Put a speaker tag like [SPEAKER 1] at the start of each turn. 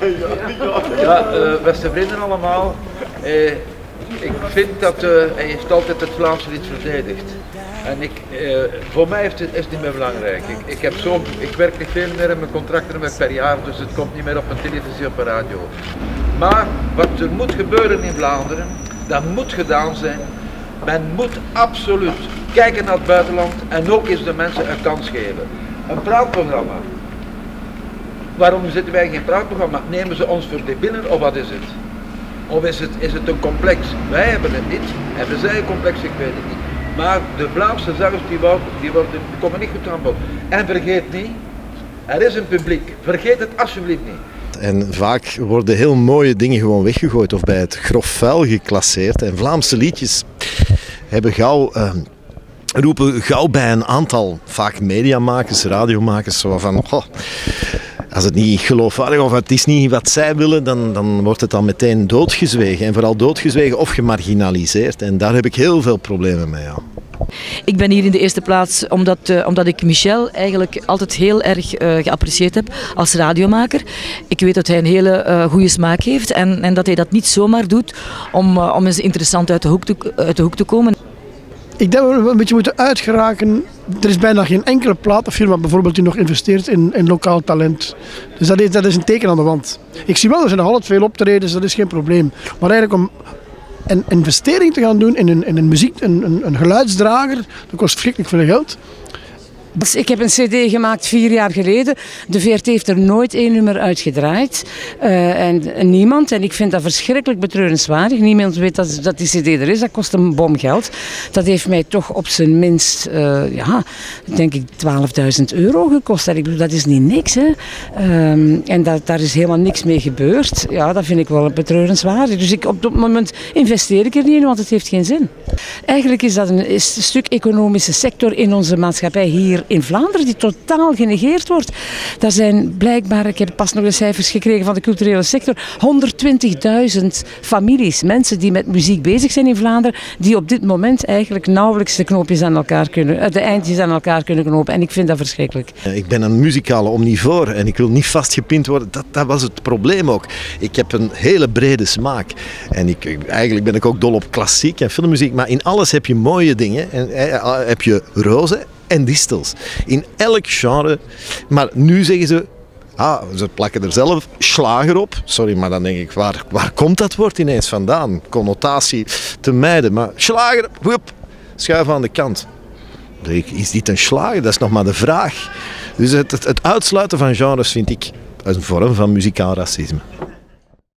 [SPEAKER 1] Ja, beste vrienden allemaal. Ik vind dat hij heeft altijd het Vlaamse lied verdedigd. En voor mij is het niet meer belangrijk. Ik werk niet veel meer in mijn contracten per jaar, dus het komt niet meer op een televisie of een radio. Maar wat er moet gebeuren in Vlaanderen, dat moet gedaan zijn. Men moet absoluut kijken naar het buitenland en ook eens de mensen een kans geven. Een praatprogramma. Waarom zitten wij geen praatprogramma? Nemen ze ons voor debielen of wat is het? Of is het een complex? Wij hebben het niet. Hebben zij een complex? Ik weet het niet. Maar de Vlaamse zelfs, die komen niet goed aan bod. En vergeet niet, er is een publiek. Vergeet het alsjeblieft niet.
[SPEAKER 2] En vaak worden heel mooie dingen gewoon weggegooid of bij het grof vuil geclasseerd. En Vlaamse liedjes hebben roepen gauw bij een aantal, vaak mediamakers, radiomakers, zo van... Oh, als het niet geloofwaardig of het is niet wat zij willen, dan wordt het al meteen doodgezwegen. En vooral doodgezwegen of gemarginaliseerd. En daar heb ik heel veel problemen mee. Ja.
[SPEAKER 3] Ik ben hier in de eerste plaats omdat ik Michel eigenlijk altijd heel erg geapprecieerd heb als radiomaker. Ik weet dat hij een hele goede smaak heeft en dat hij dat niet zomaar doet om eens interessant uit de hoek te komen.
[SPEAKER 4] Ik denk dat we een beetje moeten uitgeraken. Er is bijna geen enkele platenfirma bijvoorbeeld die nog investeert in lokaal talent. Dus dat is een teken aan de wand. Ik zie wel, er zijn nog altijd veel optredens, dat is geen probleem. Maar eigenlijk om een investering te gaan doen in een muziek, een geluidsdrager, dat kost verschrikkelijk veel geld.
[SPEAKER 5] Ik heb een cd gemaakt 4 jaar geleden. De VRT heeft er nooit 1 nummer uitgedraaid. En niemand. En ik vind dat verschrikkelijk betreurenswaardig. Niemand weet dat die cd er is. Dat kost een bom geld. Dat heeft mij toch op zijn minst, denk ik, €12.000 gekost. Ik bedoel, dat is niet niks. Hè. En daar is helemaal niks mee gebeurd. Ja, dat vind ik wel betreurenswaardig. Dus op dat moment investeer ik er niet in, want het heeft geen zin. Eigenlijk is dat een stuk economische sector in onze maatschappij hier in Vlaanderen die totaal genegeerd wordt. Daar zijn blijkbaar, ik heb pas nog de cijfers gekregen van de culturele sector, 120.000 families, mensen die met muziek bezig zijn in Vlaanderen, die op dit moment eigenlijk nauwelijks de eindjes aan elkaar kunnen knopen. En ik vind dat verschrikkelijk.
[SPEAKER 2] Ik ben een muzikale omnivoor en ik wil niet vastgepind worden. Dat was het probleem ook. Ik heb een hele brede smaak. En eigenlijk ben ik ook dol op klassiek en filmmuziek, maar in alles heb je mooie dingen. En heb je rozen en distels. In elk genre. Maar nu zeggen ze plakken er zelf slager op. Sorry, maar dan denk ik, waar komt dat woord ineens vandaan? Connotatie te mijden. Maar slager, hup, schuif aan de kant. Is dit een slager? Dat is nog maar de vraag. Dus het uitsluiten van genres vind ik een vorm van muzikaal racisme.